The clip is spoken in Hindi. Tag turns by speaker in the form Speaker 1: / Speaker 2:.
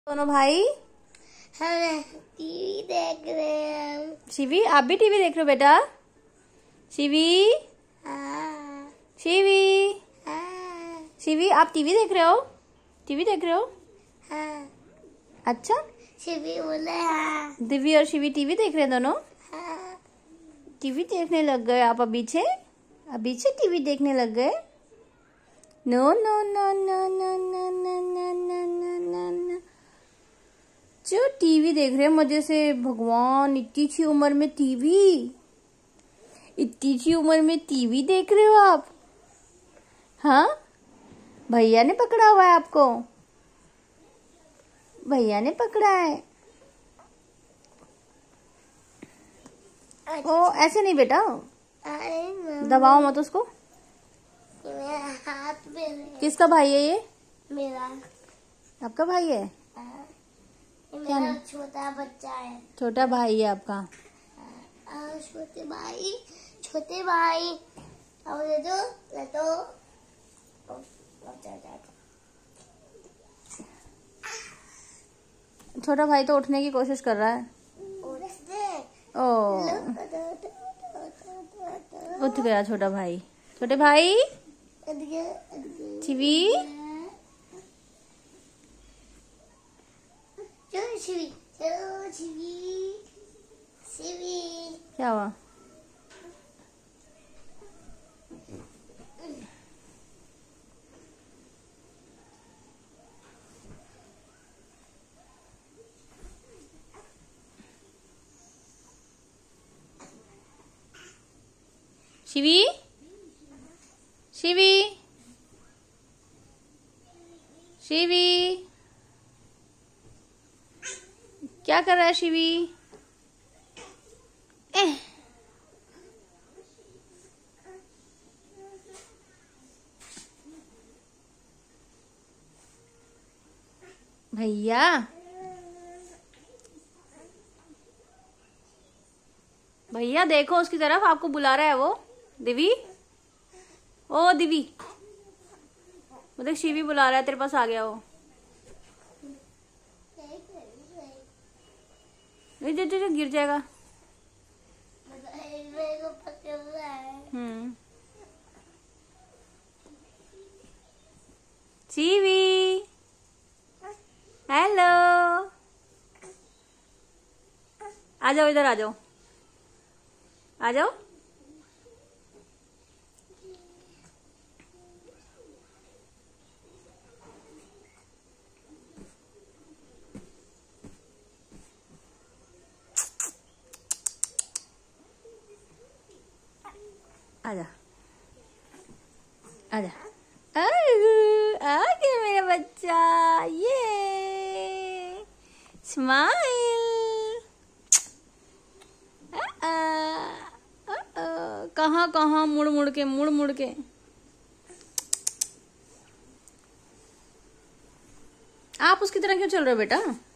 Speaker 1: दोनों भाई
Speaker 2: हम टीवी देख रहे हैं।
Speaker 1: शिवी, आप भी टीवी देख रहे हो बेटा? शिवी,
Speaker 2: हाँ,
Speaker 1: शिवी,
Speaker 2: हाँ,
Speaker 1: शिवी, आप टीवी देख रहे हो? टीवी देख रहे हो?
Speaker 2: हाँ।
Speaker 1: अच्छा,
Speaker 2: शिवी बोले हाँ,
Speaker 1: दिव्य और शिवी टीवी देख रहे हैं दोनों?
Speaker 2: हाँ।
Speaker 1: टीवी देखने लग गए आप अभी से टीवी देखने लग गए? No no no no no no no no no no no no. जो टीवी देख रहे हैं मजे से। भगवान, इतनी सी उम्र में टीवी देख रहे हो आप? हाँ, भैया ने पकड़ा हुआ है आपको? भैया ने पकड़ा है? ओ ऐसे नहीं बेटा, दबाओ मत उसको।
Speaker 2: मेरा हाथ में है।
Speaker 1: किसका भाई है ये?
Speaker 2: मेरा।
Speaker 1: आपका भाई है?
Speaker 2: हाँ, ये मेरा छोटा बच्चा है।
Speaker 1: छोटा भाई है आपका?
Speaker 2: छोटे भाई अब ले दो।
Speaker 1: छोटा भाई तो उठने की कोशिश कर रहा है। ओ, उठ गया छोटा भाई। छोटे भाई, शिवी,
Speaker 2: चलो शिवी।
Speaker 1: क्या हुआ? शिवी, शिवी, शिवी, क्या कर रहा है शिवी? भैया, भैया देखो उसकी तरफ, आपको बुला रहा है वो। दिवी, ओ दिवी, मतलब शिवी बुला रहा है, तेरे पास आ गया वो। गिर जाएगा। शिवी, हेलो, आ जाओ, इधर आ जाओ, आ जाओ। आजा, आजा, आ गया मेरा बच्चा। ये स्माइल। कहाँ कहाँ मुड़ मुड़ के। आप उसकी तरह क्यों चल रहे हो बेटा?